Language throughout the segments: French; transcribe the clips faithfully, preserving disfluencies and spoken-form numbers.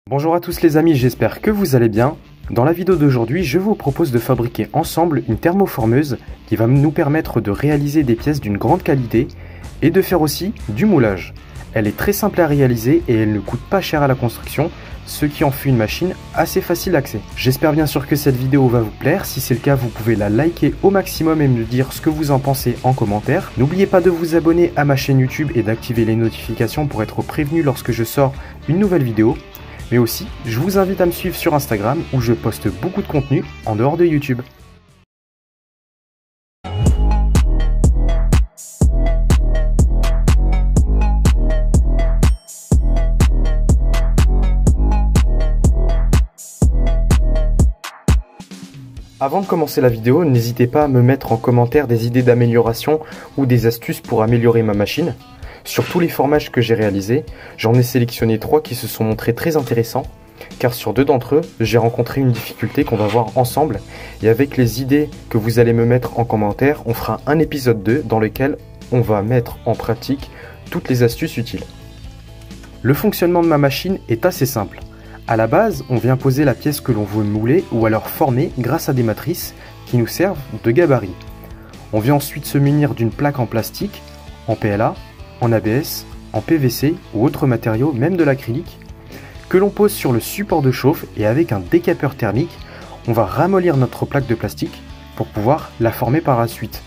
Bonjour à tous les amis, j'espère que vous allez bien. Dans la vidéo d'aujourd'hui, je vous propose de fabriquer ensemble une thermoformeuse qui va nous permettre de réaliser des pièces d'une grande qualité et de faire aussi du moulage. Elle est très simple à réaliser et elle ne coûte pas cher à la construction, ce qui en fait une machine assez facile d'accès. J'espère bien sûr que cette vidéo va vous plaire. Si c'est le cas, vous pouvez la liker au maximum et me dire ce que vous en pensez en commentaire. N'oubliez pas de vous abonner à ma chaîne YouTube et d'activer les notifications pour être prévenu lorsque je sors une nouvelle vidéo. Mais aussi, je vous invite à me suivre sur Instagram où je poste beaucoup de contenu en dehors de YouTube. Avant de commencer la vidéo, n'hésitez pas à me mettre en commentaire des idées d'amélioration ou des astuces pour améliorer ma machine. Sur tous les formages que j'ai réalisés, j'en ai sélectionné trois qui se sont montrés très intéressants, car sur deux d'entre eux, j'ai rencontré une difficulté qu'on va voir ensemble, et avec les idées que vous allez me mettre en commentaire, on fera un épisode deux dans lequel on va mettre en pratique toutes les astuces utiles. Le fonctionnement de ma machine est assez simple. À la base, on vient poser la pièce que l'on veut mouler ou alors former grâce à des matrices qui nous servent de gabarit. On vient ensuite se munir d'une plaque en plastique, en P L A, en A B S, en P V C ou autres matériaux, même de l'acrylique, que l'on pose sur le support de chauffe et avec un décapeur thermique, on va ramollir notre plaque de plastique pour pouvoir la former par la suite.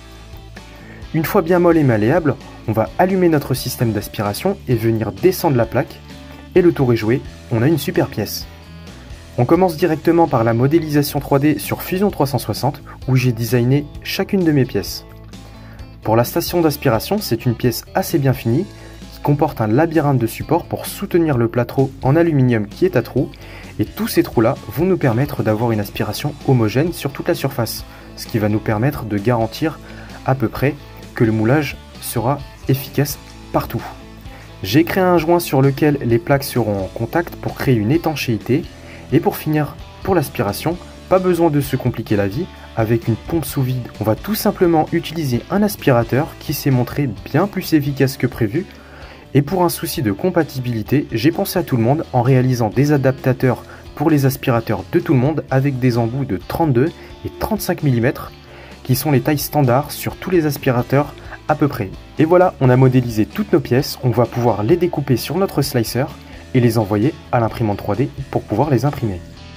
Une fois bien molle et malléable, on va allumer notre système d'aspiration et venir descendre la plaque. Et le tour est joué, on a une super pièce. On commence directement par la modélisation trois D sur Fusion trois cent soixante où j'ai designé chacune de mes pièces. Pour la station d'aspiration, c'est une pièce assez bien finie qui comporte un labyrinthe de supports pour soutenir le plâtreau en aluminium qui est à trous, et tous ces trous-là vont nous permettre d'avoir une aspiration homogène sur toute la surface, ce qui va nous permettre de garantir à peu près que le moulage sera efficace partout. J'ai créé un joint sur lequel les plaques seront en contact pour créer une étanchéité, et pour finir, pour l'aspiration, pas besoin de se compliquer la vie. Avec une pompe sous vide, on va tout simplement utiliser un aspirateur qui s'est montré bien plus efficace que prévu. Et pour un souci de compatibilité, j'ai pensé à tout le monde en réalisant des adaptateurs pour les aspirateurs de tout le monde avec des embouts de trente-deux et trente-cinq millimètres qui sont les tailles standards sur tous les aspirateurs à peu près. Et voilà, on a modélisé toutes nos pièces, on va pouvoir les découper sur notre slicer et les envoyer à l'imprimante trois D pour pouvoir les imprimer.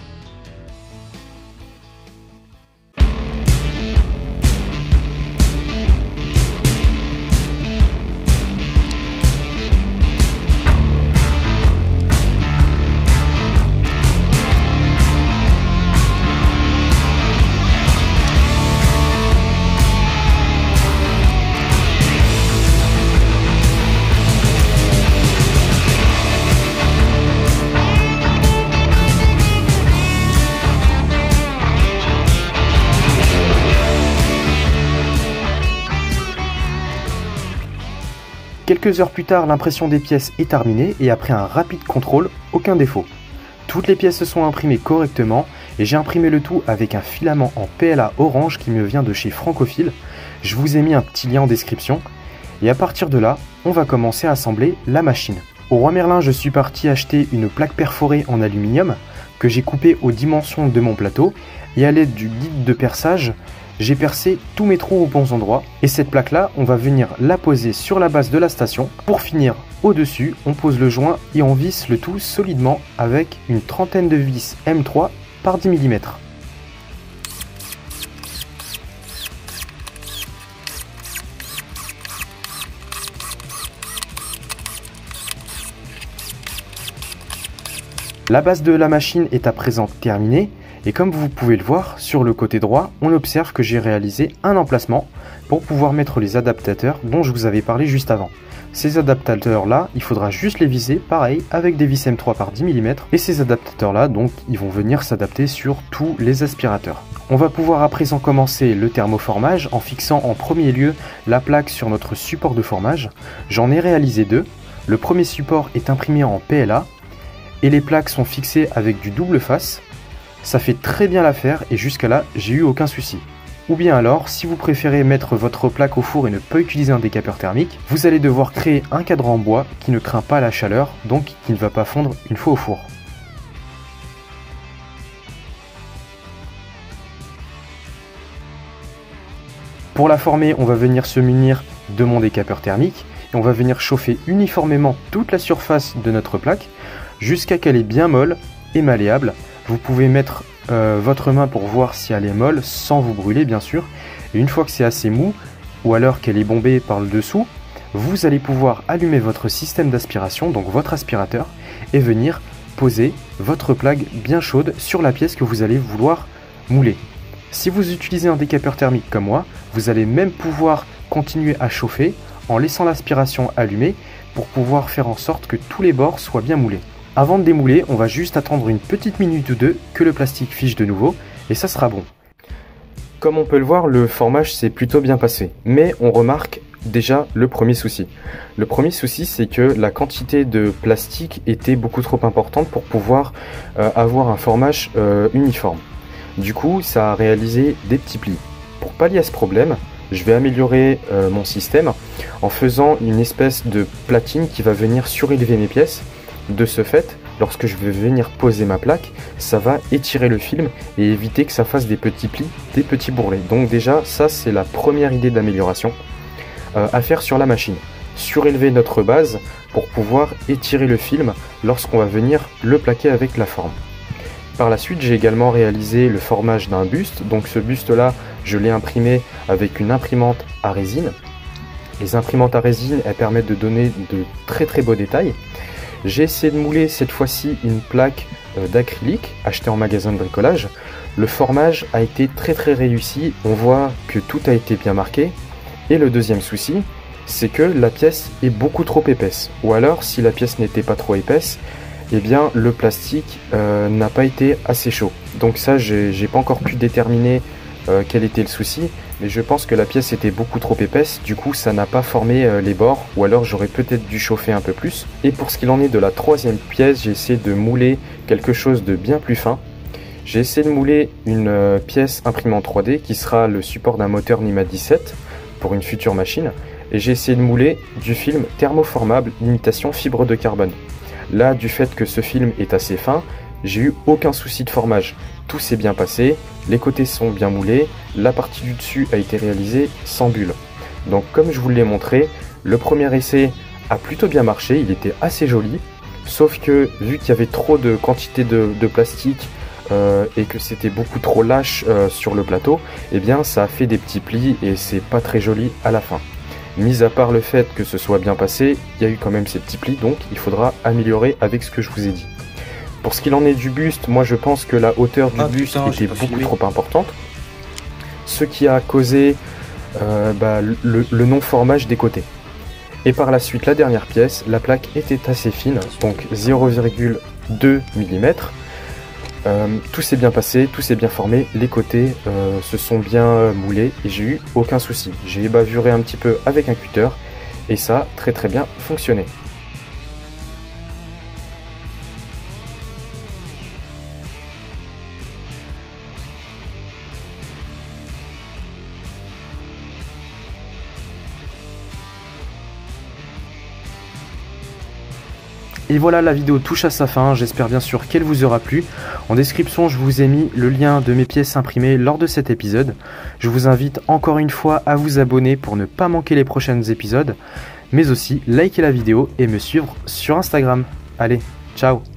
Quelques heures plus tard, l'impression des pièces est terminée et après un rapide contrôle, aucun défaut. Toutes les pièces se sont imprimées correctement et j'ai imprimé le tout avec un filament en P L A orange qui me vient de chez Francophile. Je vous ai mis un petit lien en description et à partir de là, on va commencer à assembler la machine. Au Roi Merlin, je suis parti acheter une plaque perforée en aluminium que j'ai coupée aux dimensions de mon plateau et à l'aide du guide de perçage, j'ai percé tous mes trous aux bons endroits et cette plaque là on va venir la poser sur la base de la station. Pour finir au dessus on pose le joint et on visse le tout solidement avec une trentaine de vis M trois par dix millimètres. La base de la machine est à présent terminée. Et comme vous pouvez le voir, sur le côté droit, on observe que j'ai réalisé un emplacement pour pouvoir mettre les adaptateurs dont je vous avais parlé juste avant. Ces adaptateurs là, il faudra juste les visser, pareil, avec des vis M trois par dix millimètres. Et ces adaptateurs là, donc, ils vont venir s'adapter sur tous les aspirateurs. On va pouvoir à présent commencer le thermoformage en fixant en premier lieu la plaque sur notre support de formage. J'en ai réalisé deux. Le premier support est imprimé en P L A et les plaques sont fixées avec du double face. Ça fait très bien l'affaire et jusqu'à là, j'ai eu aucun souci. Ou bien alors, si vous préférez mettre votre plaque au four et ne pas utiliser un décapeur thermique, vous allez devoir créer un cadran en bois qui ne craint pas la chaleur, donc qui ne va pas fondre une fois au four. Pour la former, on va venir se munir de mon décapeur thermique et on va venir chauffer uniformément toute la surface de notre plaque jusqu'à qu'elle est bien molle et malléable. Vous pouvez mettre euh, votre main pour voir si elle est molle sans vous brûler bien sûr. Et une fois que c'est assez mou ou alors qu'elle est bombée par le dessous, vous allez pouvoir allumer votre système d'aspiration, donc votre aspirateur, et venir poser votre plaque bien chaude sur la pièce que vous allez vouloir mouler. Si vous utilisez un décapeur thermique comme moi, vous allez même pouvoir continuer à chauffer en laissant l'aspiration allumée pour pouvoir faire en sorte que tous les bords soient bien moulés. Avant de démouler, on va juste attendre une petite minute ou deux que le plastique fiche de nouveau et ça sera bon. Comme on peut le voir, le formage s'est plutôt bien passé, mais on remarque déjà le premier souci. Le premier souci, c'est que la quantité de plastique était beaucoup trop importante pour pouvoir euh, avoir un formage euh, uniforme. Du coup, ça a réalisé des petits plis. Pour pallier à ce problème, je vais améliorer euh, mon système en faisant une espèce de platine qui va venir surélever mes pièces. De ce fait, lorsque je vais venir poser ma plaque, ça va étirer le film et éviter que ça fasse des petits plis, des petits bourrelets. Donc déjà, ça c'est la première idée d'amélioration euh, à faire sur la machine. Surélever notre base pour pouvoir étirer le film lorsqu'on va venir le plaquer avec la forme. Par la suite, j'ai également réalisé le formage d'un buste. Donc ce buste-là, je l'ai imprimé avec une imprimante à résine. Les imprimantes à résine, elles permettent de donner de très très beaux détails. J'ai essayé de mouler cette fois-ci une plaque euh, d'acrylique achetée en magasin de bricolage. Le formage a été très très réussi. On voit que tout a été bien marqué. Et le deuxième souci, c'est que la pièce est beaucoup trop épaisse. Ou alors, si la pièce n'était pas trop épaisse, eh bien le plastique euh, n'a pas été assez chaud. Donc ça, j'ai j'ai pas encore pu déterminer euh, quel était le souci, mais je pense que la pièce était beaucoup trop épaisse, du coup ça n'a pas formé euh, les bords, ou alors j'aurais peut-être dû chauffer un peu plus. Et pour ce qu'il en est de la troisième pièce, j'ai essayé de mouler quelque chose de bien plus fin. J'ai essayé de mouler une euh, pièce imprimée en trois D qui sera le support d'un moteur NIMA dix-sept pour une future machine, et j'ai essayé de mouler du film thermoformable imitation fibre de carbone. Là, du fait que ce film est assez fin, j'ai eu aucun souci de formage. Tout s'est bien passé, les côtés sont bien moulés, la partie du dessus a été réalisée sans bulle. Donc comme je vous l'ai montré, le premier essai a plutôt bien marché, il était assez joli, sauf que vu qu'il y avait trop de quantité de, de plastique euh, et que c'était beaucoup trop lâche euh, sur le plateau, eh bien ça a fait des petits plis et c'est pas très joli à la fin. Mis à part le fait que ce soit bien passé, il y a eu quand même ces petits plis, donc il faudra améliorer avec ce que je vous ai dit. Pour ce qu'il en est du buste, moi je pense que la hauteur du ah, buste putain, était beaucoup filmé. trop importante, ce qui a causé euh, bah, le, le non-formage des côtés. Et par la suite, la dernière pièce, la plaque était assez fine, donc zéro virgule deux millimètres. Euh, tout s'est bien passé, tout s'est bien formé, les côtés euh, se sont bien euh, moulés et j'ai eu aucun souci. J'ai bavuré un petit peu avec un cutter et ça a très très bien fonctionné. Et voilà, la vidéo touche à sa fin, j'espère bien sûr qu'elle vous aura plu. En description, je vous ai mis le lien de mes pièces imprimées lors de cet épisode. Je vous invite encore une fois à vous abonner pour ne pas manquer les prochains épisodes, mais aussi liker la vidéo et me suivre sur Instagram. Allez, ciao!